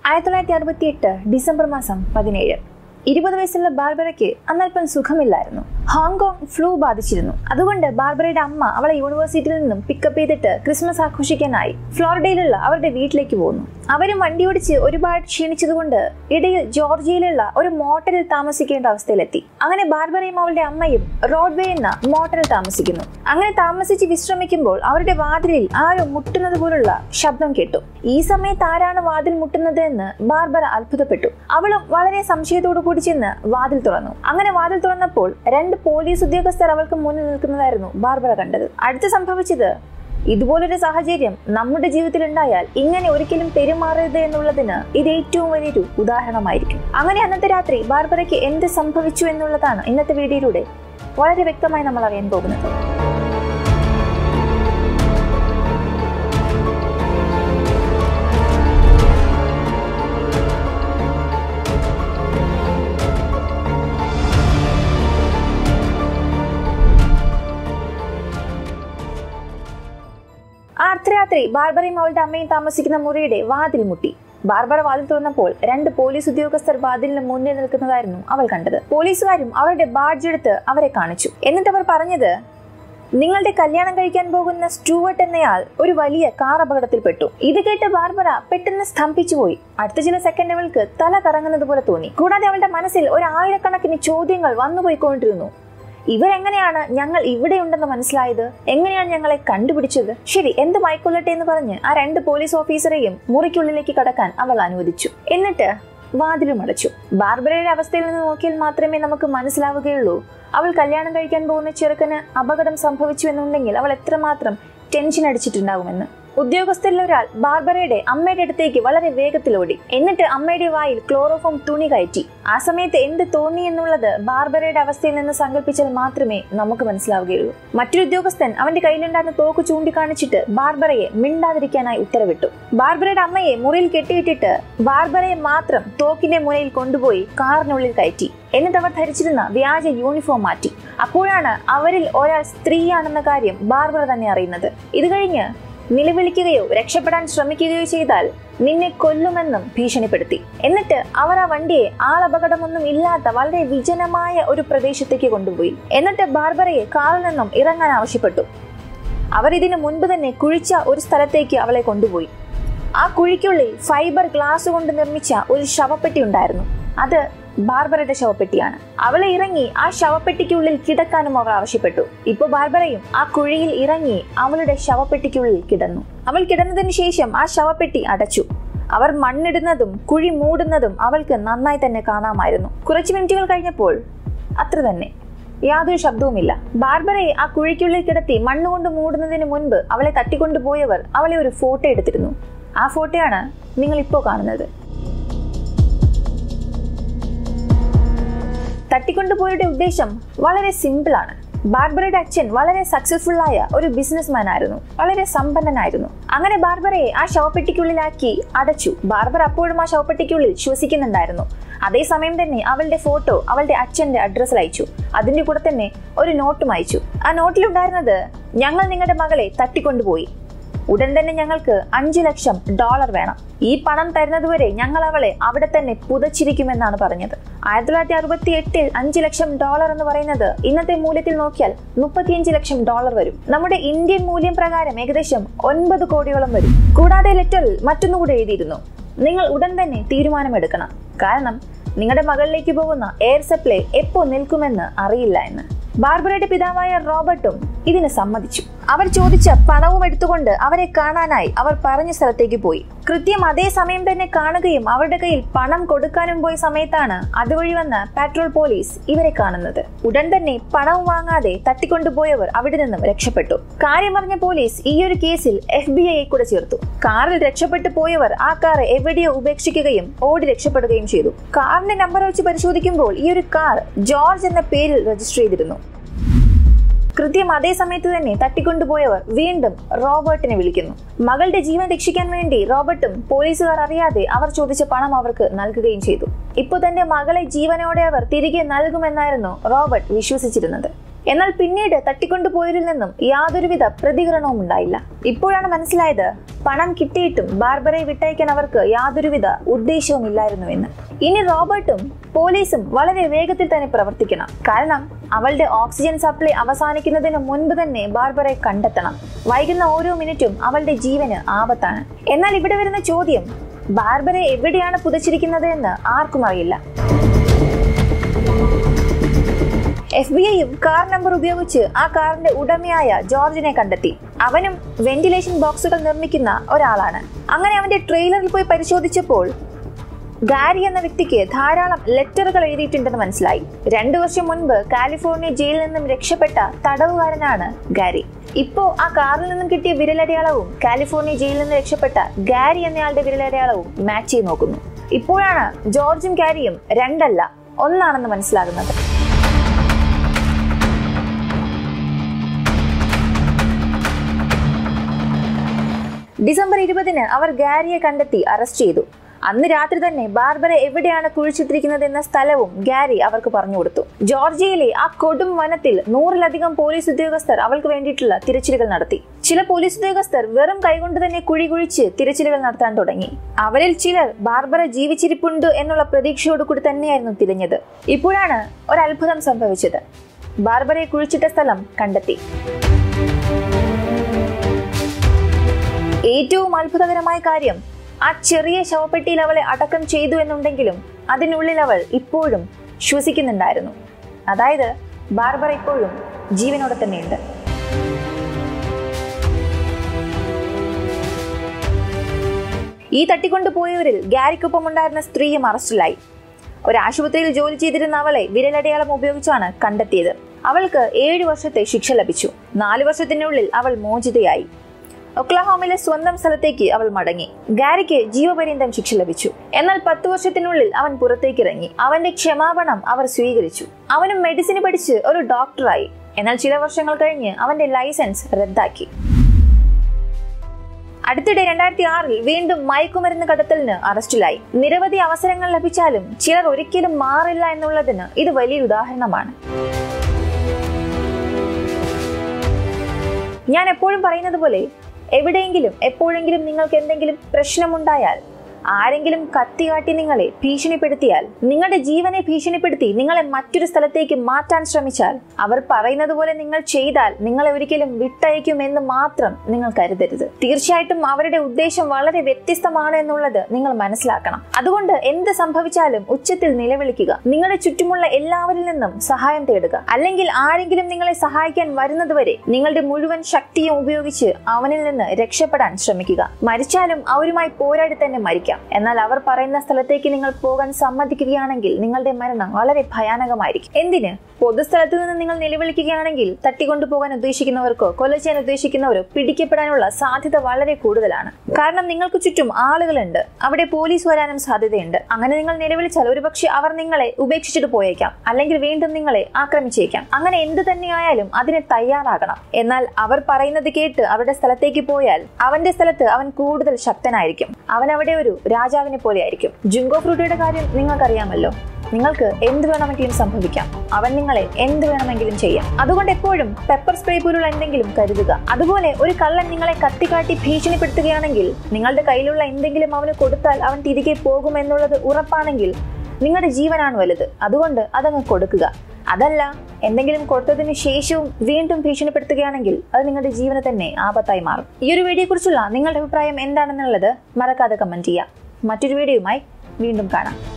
1968 December മാസം 17. 20 വയസ്സുള്ള ബാർബറയ്ക്ക് അന്നൽപ്പം സുഖമില്ലായിരുന്നു. Hong Kong flu ബാധിച്ചിരുന്നു. അതുകൊണ്ട് ബാർബറയുടെ അമ്മ അവളെ യൂണിവേഴ്സിറ്റിയിൽ നിന്നും പിക്കപ്പ് ചെയ്തിട്ട് ക്രിസ്മസ് ആഘോഷിക്കാനായി ഫ്ലോറിഡയിലുള്ള അവരുടെ വീട്ടിലേക്ക് പോന്നു. അവരും വണ്ടിയോടിച്ച് ഒരുപാട് ക്ഷീണിച്ചതുകൊണ്ട് ഇടയിൽ ജോർജിയയിലുള്ള ഒരു മോട്ടലിൽ താമസിക്കേണ്ട അവസ്ഥയിലെത്തി. അങ്ങനെ ബാർബറയും അവളുടെ അമ്മയും റോഡ്വേ എന്ന മോട്ടലിൽ താമസിക്കുന്നു. അങ്ങനെ താമസിച്ച് വിശ്രമിക്കുമ്പോൾ അവരുടെ വാതിലിൽ ആരോ മുട്ടുന്നത് പോലുള്ള ശബ്ദം കേട്ടു. ഈ സമയത്ത് ആരാണ് വാതിൽ മുട്ടുന്നത് എന്ന് ബാർബറ അത്ഭുതപ്പെട്ടു. അവളും വളരെ സംശയത്തോടു കൂടി ചെന്ന് വാതിൽ തുറന്നു. അങ്ങനെ വാതിൽ തുറന്നപ്പോൾ 2 പോലീസ് ഉദ്യോഗസ്ഥർ അവൾക്ക് മുന്നിൽ നിൽക്കുന്നതായിരുന്നു ബാർബറ കണ്ടത്. അടുത്ത് സംഭവിച്ചത്, ഇതുപോലൊരു സാഹചര്യം നമ്മുടെ ജീവിതത്തിൽ ഉണ്ടായാൽ ഇങ്ങനെ ഒരിക്കലും പെരുമാറരുത് എന്നുള്ളതിന് ഇത് ഏറ്റവും വലിയൊരു ഉദാഹരണമായിരിക്കും. അങ്ങനെ അന്നത്തെ രാത്രി ബാർബറയ്ക്ക് എന്ത് സംഭവിച്ചു എന്നുള്ളതാണ് ഇന്നത്തെ വീഡിയോയിലൂടെ വളരെ വ്യക്തമായി നമ്മൾ അറിയാൻ പോകുന്നത്. അർദ്ധരാത്രി ബാർബറയും അവളുടെ അമ്മയും താമസിക്കുന്ന മുറിയുടെ വാതിൽ മുട്ടി. ബാർബറ വാതിൽ തുറന്നപ്പോൾ 2 പോലീസ് ഉദ്യോഗസ്ഥർ വാതിലിന് മുന്നിൽ നിൽക്കുന്നതായിരുന്നു അവൾ കണ്ടത്. പോലീസുകാരും അവരുടെ ബാഡ്ജ് എടുത്ത് അവരെ കാണിച്ചു. എന്നിട്ട് അവർ പറഞ്ഞത്, നിങ്ങളുടെ കല്യാണം കഴിക്കാൻ പോകുന്ന സ്റ്റുവർട്ട് എന്നയാൾ ഒരു വലിയ കാർ അപകടത്തിൽപ്പെട്ടു. ഇത് കേട്ട് ബാർബറ പെട്ടെന്ന് സ്തംഭിച്ചുപോയി. അടുത്ത ചില സെക്കൻഡ് അവൾക്ക് തല കറങ്ങുന്നത് പോലെ തോന്നി. കൂടാതെ അവളുടെ മനസ്സിൽ 1000കണക്കിന് ചോദ്യങ്ങൾ വന്നുപോയിക്കൊണ്ടിരുന്നു. ഇവരെങ്ങനെയാണ് ഞങ്ങൾ ഇവിടെ ഉണ്ടെന്ന് മനസ്സിലായത്? എങ്ങനെയാണ് ഞങ്ങളെ കണ്ടുപിടിച്ചത്? ശരി, എന്ത് ആയിക്കൊള്ളട്ടെ എന്ന് പറഞ്ഞ് ആ 2 പോലീസ് ഓഫീസറെയും മുറിക്കുള്ളിലേക്ക് കടക്കാൻ അവൾ അനുവദിച്ചു. എന്നിട്ട് വാതിലും അടച്ചു. ബാർബറയുടെ അവസ്ഥയിൽ നിന്ന് നോക്കിയാൽ മാത്രമേ നമുക്ക് മനസ്സിലാവുകയുള്ളൂ അവൾ കല്യാണം കഴിക്കാൻ പോകുന്ന ചെറുക്കന് അപകടം സംഭവിച്ചു എന്നുണ്ടെങ്കിൽ അവൾ എത്രമാത്രം ടെൻഷൻ അടിച്ചിട്ടുണ്ടാകുമെന്ന്. ഉദ്യോഗസ്ഥരിൽ ഒരാൾ ബാർബറയുടെ അമ്മയുടെ അടുത്തേക്ക് വളരെ വേഗത്തിൽ ഓടി. എന്നിട്ട് അമ്മയുടെ വായിൽ ക്ലോറോഫോം തുണി കയറ്റി. ആ സമയത്ത് എന്ത് തോന്നി എന്നുള്ളത് ബാർബറയുടെ അവസ്ഥയിൽ നിന്ന് സങ്കല്പിച്ചാൽ മാത്രമേ നമുക്ക് മനസ്സിലാവുകയുള്ളൂ. മറ്റൊരു ഉദ്യോഗസ്ഥൻ അവന്റെ കയ്യിലുണ്ടായിരുന്ന തോക്ക് ചൂണ്ടിക്കാണിച്ചിട്ട് ബാർബറയെ മിണ്ടാതിരിക്കാനായി ഉത്തരവിട്ടു. ബാർബറയുടെ അമ്മയെ മുറിയിൽ കെട്ടിയിട്ടിട്ട് ബാർബറയെ മാത്രം തോക്കിന്റെ മുനയിൽ കൊണ്ടുപോയി കാറിനുള്ളിൽ കയറ്റി. എന്നിട്ട് അവർ ധരിച്ചിരുന്ന വ്യാജ യൂണിഫോം മാറ്റി. അപ്പോഴാണ് അവരിൽ ഒരാൾ സ്ത്രീയാണെന്ന കാര്യം ബാർബറ തന്നെ അറിയുന്നത്. ഇത് കഴിഞ്ഞ് നിലവിളിക്കുകയോ രക്ഷപ്പെടാൻ ശ്രമിക്കുകയോ ചെയ്താൽ നിന്നെ കൊല്ലുമെന്നും ഭീഷണിപ്പെടുത്തി. എന്നിട്ട് അവർ ആ വണ്ടിയെ ആളപകടമൊന്നും ഇല്ലാത്ത വളരെ വിജനമായ ഒരു പ്രദേശത്തേക്ക് കൊണ്ടുപോയി. എന്നിട്ട് ബാർബറയെ കാറിൽ നിന്നും ഇറങ്ങാൻ ആവശ്യപ്പെട്ടു. അവർ ഇതിനു മുൻപ് തന്നെ കുഴിച്ച ഒരു സ്ഥലത്തേക്ക് അവളെ കൊണ്ടുപോയി. ആ കുഴിക്കുള്ളിൽ ഫൈബർ ഗ്ലാസ് കൊണ്ട് നിർമ്മിച്ച ഒരു ശവപ്പെട്ടി ഉണ്ടായിരുന്നു. അത് ബാർബറയുടെ ശവപ്പെട്ടിയാണ്. അവളെ ഇറങ്ങി ആ ശവപ്പെട്ടിക്കുള്ളിൽ കിടക്കാനും അവർ ആവശ്യപ്പെട്ടു. ഇപ്പൊ ബാർബറയും ആ കുഴിയിൽ ഇറങ്ങി അവളുടെ ശവപ്പെട്ടിക്കുള്ളിൽ കിടന്നു. അവൾ കിടന്നതിന് ശേഷം ആ ശവപ്പെട്ടി അടച്ചു. അവർ മണ്ണിടുന്നതും കുഴി മൂടുന്നതും അവൾക്ക് നന്നായി തന്നെ കാണാമായിരുന്നു. കുറച്ച് മിനിറ്റുകൾ കഴിഞ്ഞപ്പോൾ അത്ര തന്നെ, യാതൊരു ശബ്ദവുമില്ല. ബാർബറയെ ആ കുഴിക്കുള്ളിൽ കിടത്തി മണ്ണുകൊണ്ട് മൂടുന്നതിന് മുൻപ് അവളെ തട്ടിക്കൊണ്ടുപോയവർ അവളെ ഒരു ഫോട്ടോ എടുത്തിരുന്നു. ആ ഫോട്ടോയാണ് നിങ്ങൾ ഇപ്പോൾ കാണുന്നത്. തട്ടിക്കൊണ്ടുപോയുടെ ഉദ്ദേശം വളരെ സിമ്പിൾ ആണ്. ബാർബറയുടെ അച്ഛൻ വളരെ സക്സസ്ഫുൾ ആയ ഒരു ബിസിനസ്മാൻ ആയിരുന്നു, വളരെ സമ്പന്നനായിരുന്നു. അങ്ങനെ ബാർബറയെ ആ ശവപ്പെട്ടിക്കുള്ളിലാക്കി അടച്ചു. ബാർബറ അപ്പോഴും ആ ശവപ്പെട്ടിക്കുള്ളിൽ ശ്വസിക്കുന്നുണ്ടായിരുന്നു. അതേസമയം തന്നെ അവളുടെ ഫോട്ടോ അവളുടെ അച്ഛന്റെ അഡ്രസ്സിൽ അയച്ചു. അതിന്റെ കൂടെ തന്നെ ഒരു നോട്ടും അയച്ചു. ആ നോട്ടിലുണ്ടായിരുന്നത്, ഞങ്ങൾ നിങ്ങളുടെ മകളെ തട്ടിക്കൊണ്ടുപോയി. ഉടൻ തന്നെ ഞങ്ങൾക്ക് $5 ലക്ഷം വേണം. ഈ പണം തരുന്നതുവരെ ഞങ്ങൾ അവളെ അവിടെ തന്നെ പുതച്ചിരിക്കുമെന്നാണ് പറഞ്ഞത്. 1968 $5 ലക്ഷം എന്ന് പറയുന്നത് ഇന്നത്തെ മൂല്യത്തിൽ നോക്കിയാൽ $35 ലക്ഷം വരും. നമ്മുടെ ഇന്ത്യൻ മൂല്യം പ്രകാരം ഏകദേശം 9 കോടിയോളം വരും. കൂടാതെ ലെറ്ററിൽ മറ്റൊന്നുകൂടെ എഴുതിയിരുന്നു, നിങ്ങൾ ഉടൻ തന്നെ തീരുമാനമെടുക്കണം. കാരണം നിങ്ങളുടെ മകളിലേക്ക് പോകുന്ന എയർ സപ്ലൈ എപ്പോ നിൽക്കുമെന്ന് അറിയില്ല എന്ന്. ബാർബറയുടെ പിതാവായ റോബർട്ടും ഇതിന് സമ്മതിച്ചു. അവർ ചോദിച്ച പണവും എടുത്തുകൊണ്ട് അവരെ കാണാനായി അവർ പറഞ്ഞ സ്ഥലത്തേക്ക് പോയി. കൃത്യം അതേ സമയം തന്നെ കാണുകയും അവരുടെ കയ്യിൽ പണം കൊടുക്കാനും പോയ സമയത്താണ് അതുവഴി വന്ന പെട്രോൾ പോലീസ് ഇവരെ കാണുന്നത്. ഉടൻ തന്നെ പണവും വാങ്ങാതെ തട്ടിക്കൊണ്ടുപോയവർ അവിടെ നിന്നും രക്ഷപ്പെട്ടു. കാര്യം അറിഞ്ഞ പോലീസ് ഈ ഒരു കേസിൽ FBI കൂടെ ചേർത്തു. കാറിൽ രക്ഷപ്പെട്ടു പോയവർ ആ കാർ എവിടെയോ ഉപേക്ഷിക്കുകയും ഓടി രക്ഷപ്പെടുകയും ചെയ്തു. കാറിന്റെ നമ്പർ വെച്ച് പരിശോധിക്കുമ്പോൾ ഈ ഒരു കാർ ജോർജ് എന്ന പേരിൽ രജിസ്റ്റർ ചെയ്തിരുന്നു. കൃത്യം അതേ സമയത്ത് തന്നെ തട്ടിക്കൊണ്ടുപോയവർ വീണ്ടും റോബർട്ടിനെ വിളിക്കുന്നു. മകളുടെ ജീവൻ രക്ഷിക്കാൻ വേണ്ടി റോബർട്ടും പോലീസുകാർ അറിയാതെ അവർ ചോദിച്ച പണം അവർക്ക് നൽകുകയും ചെയ്തു. ഇപ്പോൾ തന്റെ മകളെ ജീവനോടെ അവർ തിരികെ നൽകുമെന്നായിരുന്നു റോബർട്ട് വിശ്വസിച്ചിരുന്നത്. എന്നാൽ പിന്നീട് തട്ടിക്കൊണ്ടുപോയവരിൽ നിന്നും യാതൊരുവിധ പ്രതികരണവും ഉണ്ടായില്ല. ഇപ്പോഴാണ് മനസ്സിലായത് പണം കിട്ടിയിട്ടും ബാർബറയെ വിട്ടയക്കാൻ അവർക്ക് യാതൊരുവിധ ഉദ്ദേശവും ഇല്ലായിരുന്നുവെന്ന്. ഇനി റോബർട്ടും പോലീസും വളരെ വേഗത്തിൽ തന്നെ പ്രവർത്തിക്കണം. കാരണം അവളുടെ ഓക്സിജൻ സപ്ലൈ അവസാനിക്കുന്നതിന് മുൻപ് തന്നെ ബാർബറയെ കണ്ടെത്തണം. വൈകുന്ന ഓരോ മിനിറ്റും അവളുടെ ജീവന് ആപത്താണ്. എന്നാൽ ഇവിടെ വരുന്ന ചോദ്യം, ബാർബറെ എവിടെയാണ് പുതച്ചിരിക്കുന്നത് എന്ന് ആർക്കും അറിയില്ല. FBI-യും കാർ നമ്പർ ഉപയോഗിച്ച് ആ കാറിന്റെ ഉടമയായ ജോർജിനെ കണ്ടെത്തി. അവനും വെന്റിലേഷൻ ബോക്സുകൾ നിർമ്മിക്കുന്ന ഒരാളാണ്. അങ്ങനെ അവന്റെ ട്രെയിലറിൽ പോയി പരിശോധിച്ചപ്പോൾ ഗാരി എന്ന വ്യക്തിക്ക് ധാരാളം ലെറ്ററുകൾ എഴുതിയിട്ടുണ്ടെന്ന് മനസ്സിലായി. 2 വർഷം മുൻപ് കാലിഫോർണിയ ജയിലിൽ നിന്നും രക്ഷപ്പെട്ട തടവുകാരനാണ് ഗാരി. ഇപ്പോ ആ കാറിൽ നിന്നും കിട്ടിയ വിരലടയാളവും കാലിഫോർണിയ ജയിലിൽ നിന്ന് രക്ഷപ്പെട്ട ഗാരി എന്നയാളുടെ വിരലടയാളവും മാച്ച് ചെയ്ത് നോക്കുന്നു. ഇപ്പോഴാണ് ജോർജും ഗാരിയും 2 അല്ല 1 ആണെന്ന് മനസ്സിലാകുന്നത്. ഡിസംബർ 20-ന് അവർ ഗാരിയെ കണ്ടെത്തി അറസ്റ്റ് ചെയ്തു. അന്ന് രാത്രി തന്നെ ബാർബറ എവിടെയാണ് കുഴിച്ചിട്ടിരിക്കുന്നത് എന്ന സ്ഥലവും ഗാരി അവർക്ക് പറഞ്ഞു കൊടുത്തു. ജോർജിയയിലെ ആ കൊടും വനത്തിൽ 100-ലധികം പോലീസ് ഉദ്യോഗസ്ഥർ അവൾക്ക് വേണ്ടിയിട്ടുള്ള തിരച്ചിലുകൾ നടത്തി. ചില പോലീസ് ഉദ്യോഗസ്ഥർ വെറും കൈകൊണ്ട് തന്നെ കുഴി കുഴിച്ച് തിരച്ചിലുകൾ നടത്താൻ തുടങ്ങി. അവരിൽ ചിലർ ബാർബറ ജീവിച്ചിരിപ്പുണ്ട് എന്നുള്ള പ്രതീക്ഷയോടുകൂടി തന്നെയായിരുന്നു തിരഞ്ഞത്. ഇപ്പോഴാണ് ഒരത്ഭുതം സംഭവിച്ചത്. ബാർബറയെ കുഴിച്ചിട്ട സ്ഥലം കണ്ടെത്തി. ഏറ്റവും അത്ഭുതകരമായ കാര്യം, ആ ചെറിയ ശവപ്പെട്ടിയിൽ അവളെ അടക്കം ചെയ്തു എന്നുണ്ടെങ്കിലും അതിനുള്ളിൽ അവൾ ഇപ്പോഴും ശ്വസിക്കുന്നുണ്ടായിരുന്നു. അതായത് ബാർബറ ഇപ്പോഴും ജീവനോടെ തന്നെയുണ്ട്. ഈ തട്ടിക്കൊണ്ടുപോയവരിൽ ഗാരിക്കൊപ്പം ഉണ്ടായിരുന്ന സ്ത്രീയും അറസ്റ്റിലായി. ഒരു ആശുപത്രിയിൽ ജോലി ചെയ്തിരുന്ന അവളെ വിരലടയാളം ഉപയോഗിച്ചാണ് കണ്ടെത്തിയത്. അവൾക്ക് 7 വർഷത്തെ ശിക്ഷ ലഭിച്ചു. 4 വർഷത്തിനുള്ളിൽ അവൾ മോചിതയായി. ഒക്ലഹോമയിലെ സ്വന്തം സ്ഥലത്തേക്ക് അവൾ മടങ്ങി. ഗാരിക്ക് ജീവപര്യന്തം ശിക്ഷ ലഭിച്ചു. എന്നാൽ 10 വർഷത്തിനുള്ളിൽ അവൻ പുറത്തേക്ക് ഇറങ്ങി. അവന്റെ ക്ഷമാപണം അവർ സ്വീകരിച്ചു. അവനും മെഡിസിൻ പഠിച്ച് ഒരു ഡോക്ടറായി. എന്നാൽ ചില വർഷങ്ങൾ കഴിഞ്ഞ് അവന്റെ ലൈസൻസ് റദ്ദാക്കി. അടുത്തിടെ 2006-ൽ വീണ്ടും മയക്കുമരുന്ന് കടത്തലിന് അറസ്റ്റിലായി. നിരവധി അവസരങ്ങൾ ലഭിച്ചാലും ചിലർ ഒരിക്കലും മാറില്ല എന്നുള്ളതിന് ഇത് വലിയൊരു ഉദാഹരണമാണ്. ഞാൻ എപ്പോഴും പറയുന്നത് പോലെ, എവിടെയെങ്കിലും എപ്പോഴെങ്കിലും നിങ്ങൾക്ക് എന്തെങ്കിലും പ്രശ്നമുണ്ടായാൽ, ആരെങ്കിലും കത്തികാട്ടി നിങ്ങളെ ഭീഷണിപ്പെടുത്തിയാൽ, നിങ്ങളുടെ ജീവനെ ഭീഷണിപ്പെടുത്തി നിങ്ങളെ മറ്റൊരു സ്ഥലത്തേക്ക് മാറ്റാൻ ശ്രമിച്ചാൽ, അവർ പറയുന്നത് പോലെ നിങ്ങൾ ചെയ്താൽ നിങ്ങളെ ഒരിക്കലും വിട്ടയക്കുമെന്ന് മാത്രം നിങ്ങൾ കരുതരുത്. തീർച്ചയായിട്ടും അവരുടെ ഉദ്ദേശം വളരെ വ്യത്യസ്തമാണ് എന്നുള്ളത് നിങ്ങൾ മനസ്സിലാക്കണം. അതുകൊണ്ട് എന്ത് സംഭവിച്ചാലും ഉച്ചത്തിൽ നിലവിളിക്കുക. നിങ്ങളുടെ ചുറ്റുമുള്ള എല്ലാവരിൽ നിന്നും സഹായം തേടുക. അല്ലെങ്കിൽ ആരെങ്കിലും നിങ്ങളെ സഹായിക്കാൻ വരുന്നതുവരെ നിങ്ങളുടെ മുഴുവൻ ശക്തിയും ഉപയോഗിച്ച് അവനിൽ നിന്ന് രക്ഷപ്പെടാൻ ശ്രമിക്കുക. മരിച്ചാലും അവരുമായി പോരാടി തന്നെ മരിക്കാം. എന്നാൽ അവർ പറയുന്ന സ്ഥലത്തേക്ക് നിങ്ങൾ പോകാൻ സമ്മതിക്കുകയാണെങ്കിൽ നിങ്ങളുടെ മരണം വളരെ ഭയാനകമായിരിക്കും. എന്തിന്? പൊതുസ്ഥലത്ത് നിന്ന് നിങ്ങൾ നിലവിളിക്കുകയാണെങ്കിൽ തട്ടിക്കൊണ്ടുപോകാൻ ഉദ്ദേശിക്കുന്നവർക്കോ കൊല ചെയ്യാൻ ഉദ്ദേശിക്കുന്നവരോ പിടിക്കപ്പെടാനുള്ള സാധ്യത വളരെ കൂടുതലാണ്. കാരണം നിങ്ങൾക്ക് ചുറ്റും ആളുകളുണ്ട്. അവിടെ പോലീസ് വരാനും സാധ്യതയുണ്ട്. അങ്ങനെ നിങ്ങൾ നിലവിളിച്ചാൽ ഒരുപക്ഷെ അവർ നിങ്ങളെ ഉപേക്ഷിച്ചിട്ട് പോയേക്കാം. അല്ലെങ്കിൽ വീണ്ടും നിങ്ങളെ ആക്രമിച്ചേക്കാം. അങ്ങനെ എന്ത് തന്നെയായാലും അതിന് തയ്യാറാകണം. എന്നാൽ അവർ പറയുന്നത് കേട്ട് അവരുടെ സ്ഥലത്തേക്ക് പോയാൽ അവന്റെ സ്ഥലത്ത് അവൻ കൂടുതൽ ശക്തനായിരിക്കും. അവൻ അവിടെ ഒരു രാജാവിനെ പോലെ ആയിരിക്കും. ജുങ്കോ ഫ്രൂട്ടിയുടെ കാര്യം നിങ്ങൾക്കറിയാമല്ലോ. നിങ്ങൾക്ക് എന്ത് വേണമെങ്കിലും സംഭവിക്കാം. അവൻ നിങ്ങളെ എന്ത് വേണമെങ്കിലും ചെയ്യാം. അതുകൊണ്ട് എപ്പോഴും പെപ്പർ സ്പ്രേ പോലുള്ള എന്തെങ്കിലും കരുതുക. അതുപോലെ ഒരു കള്ളൻ നിങ്ങളെ കത്തിക്കാട്ടി ഭീഷണിപ്പെടുത്തുകയാണെങ്കിൽ നിങ്ങളുടെ കയ്യിലുള്ള എന്തെങ്കിലും അവന് കൊടുത്താൽ അവൻ തിരികെ പോകുമെന്നുള്ളത് ഉറപ്പാണെങ്കിൽ നിങ്ങളുടെ ജീവനാണ് വലുത്. അതുകൊണ്ട് അതങ്ങ് കൊടുക്കുക. അതല്ല, എന്തെങ്കിലും കൊടുത്തതിന് ശേഷവും വീണ്ടും ഭീഷണിപ്പെടുത്തുകയാണെങ്കിൽ അത് നിങ്ങളുടെ ജീവന് തന്നെ ആപത്തായി മാറും. ഈ ഒരു വീഡിയോയെ കുറിച്ചുള്ള നിങ്ങളുടെ അഭിപ്രായം എന്താണെന്നുള്ളത് മറക്കാതെ കമന്റ് ചെയ്യാം. മറ്റൊരു വീഡിയോയുമായി വീണ്ടും കാണാം.